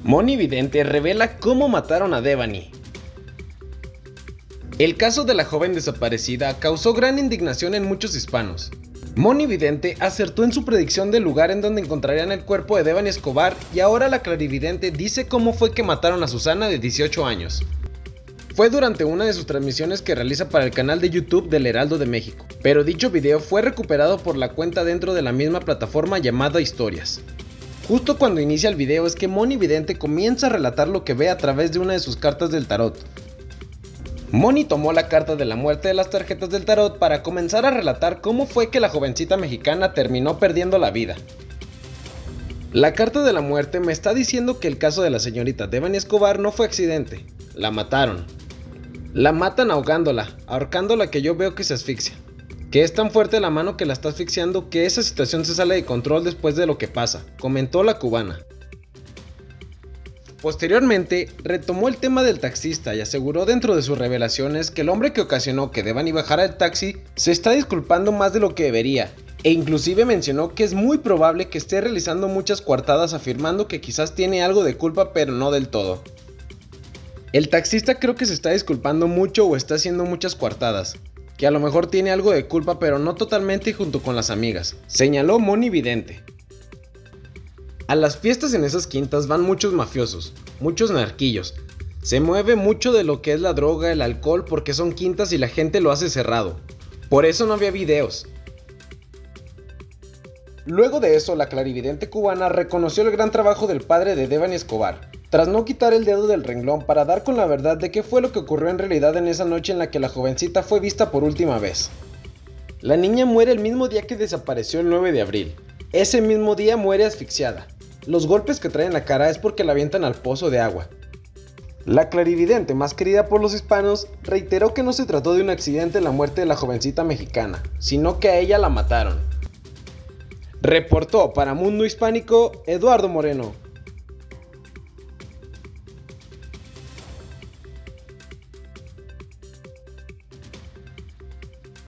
Moni Vidente revela cómo mataron a Devani. El caso de la joven desaparecida causó gran indignación en muchos hispanos. Moni Vidente acertó en su predicción del lugar en donde encontrarían el cuerpo de Devani Escobar y ahora la clarividente dice cómo fue que mataron a Susana de 18 años. Fue durante una de sus transmisiones que realiza para el canal de YouTube del Heraldo de México, pero dicho video fue recuperado por la cuenta dentro de la misma plataforma llamada Historias. Justo cuando inicia el video es que Moni Vidente comienza a relatar lo que ve a través de una de sus cartas del tarot. Moni tomó la carta de la muerte de las tarjetas del tarot para comenzar a relatar cómo fue que la jovencita mexicana terminó perdiendo la vida. La carta de la muerte me está diciendo que el caso de la señorita Devani Escobar no fue accidente, la mataron. La matan ahogándola, ahorcándola, que yo veo que se asfixia. Que es tan fuerte la mano que la está asfixiando que esa situación se sale de control después de lo que pasa, comentó la cubana. Posteriormente, retomó el tema del taxista y aseguró dentro de sus revelaciones que el hombre que ocasionó que Devani bajara del taxi se está disculpando más de lo que debería, e inclusive mencionó que es muy probable que esté realizando muchas coartadas, afirmando que quizás tiene algo de culpa pero no del todo. El taxista creo que se está disculpando mucho o está haciendo muchas coartadas, que a lo mejor tiene algo de culpa pero no totalmente, junto con las amigas, señaló Moni Vidente. A las fiestas en esas quintas van muchos mafiosos, muchos narquillos. Se mueve mucho de lo que es la droga, el alcohol, porque son quintas y la gente lo hace cerrado. Por eso no había videos. Luego de eso, la clarividente cubana reconoció el gran trabajo del padre de Devani Escobar, tras no quitar el dedo del renglón para dar con la verdad de qué fue lo que ocurrió en realidad en esa noche en la que la jovencita fue vista por última vez. La niña muere el mismo día que desapareció el 9 de abril. Ese mismo día muere asfixiada. Los golpes que trae en la cara es porque la avientan al pozo de agua. La clarividente, más querida por los hispanos, reiteró que no se trató de un accidente en la muerte de la jovencita mexicana, sino que a ella la mataron. Reportó para Mundo Hispánico Eduardo Moreno.